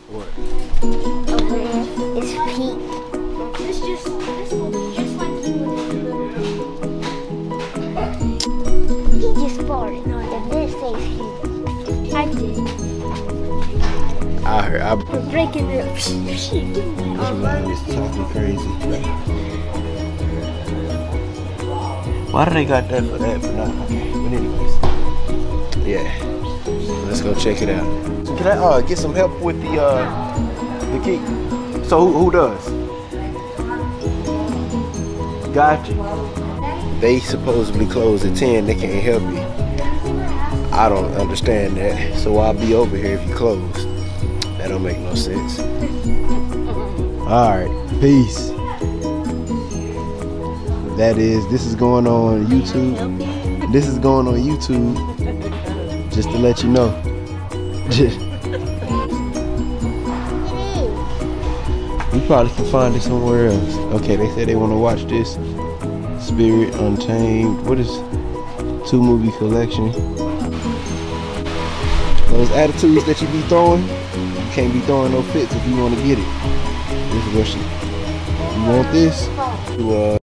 What? Over there, it's pink. This will be just like you would do. He just farted. No, and this says he. I did. I'm Breaking it. this man is talking crazy. Why do they got that for that? But not okay. But anyways, yeah. Let's go check it out. So can I get some help with the key? So who does? Gotcha. They supposedly close at 10. They can't help you. I don't understand that. So I'll be over here if you close. That don't make no sense. Alright, peace. This is going on YouTube. This is going on YouTube. Just to let you know. We probably can find it somewhere else. Okay, they said they want to watch this. Spirit Untamed. What is 2-movie collection? Those attitudes that you be throwing, you can't be throwing no fits if you want to get it. This is what you want this?